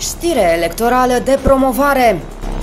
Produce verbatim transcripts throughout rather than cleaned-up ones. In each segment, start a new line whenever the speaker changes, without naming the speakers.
Știre electorală de promovare.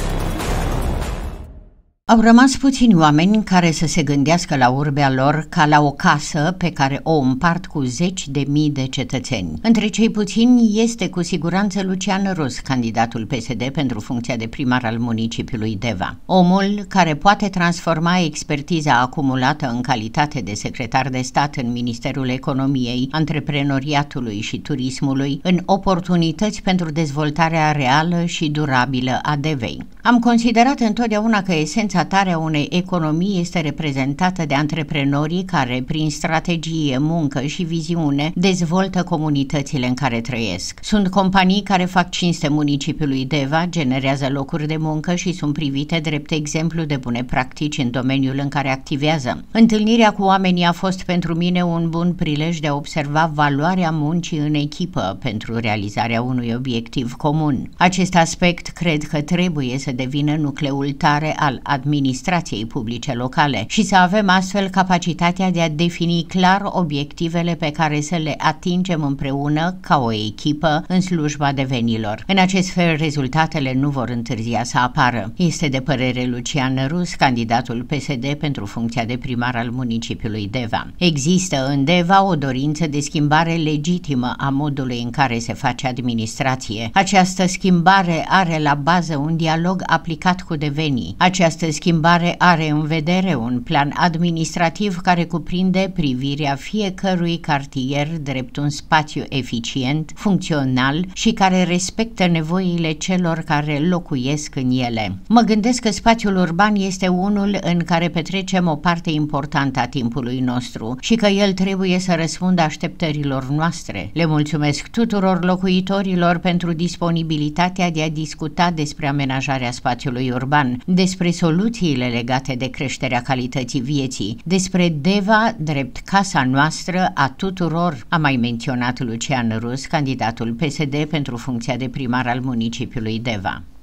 Au rămas puțini oameni care să se gândească la urbea lor ca la o casă pe care o împart cu zeci de mii de cetățeni. Între cei puțini este cu siguranță Lucian Rus, candidatul P S D pentru funcția de primar al municipiului Deva. Omul care poate transforma expertiza acumulată în calitate de secretar de stat în Ministerul Economiei, Antreprenoriatului și Turismului în oportunități pentru dezvoltarea reală și durabilă a Devei. Am considerat întotdeauna că esența tare a unei economii este reprezentată de antreprenorii care, prin strategie, muncă și viziune, dezvoltă comunitățile în care trăiesc. Sunt companii care fac cinste municipiului Deva, generează locuri de muncă și sunt privite drept exemplu de bune practici în domeniul în care activează. Întâlnirea cu oamenii a fost pentru mine un bun prilej de a observa valoarea muncii în echipă pentru realizarea unui obiectiv comun. Acest aspect cred că trebuie să devină nucleul tare al administrației publice locale și să avem astfel capacitatea de a defini clar obiectivele pe care să le atingem împreună ca o echipă în slujba devenilor. În acest fel, rezultatele nu vor întârzia să apară. Este de părere Lucian Rus, candidatul P S D pentru funcția de primar al municipiului Deva. Există în Deva o dorință de schimbare legitimă a modului în care se face administrație. Această schimbare are la bază un dialog aplicat cu devenii. Această schimbare are în vedere un plan administrativ care cuprinde privirea fiecărui cartier drept un spațiu eficient, funcțional și care respectă nevoile celor care locuiesc în ele. Mă gândesc că spațiul urban este unul în care petrecem o parte importantă a timpului nostru și că el trebuie să răspundă așteptărilor noastre. Le mulțumesc tuturor locuitorilor pentru disponibilitatea de a discuta despre amenajarea spațiului urban, despre soluțiile legate de creșterea calității vieții, despre Deva drept casa noastră a tuturor, a mai menționat Lucian Rus, candidatul P S D pentru funcția de primar al municipiului Deva.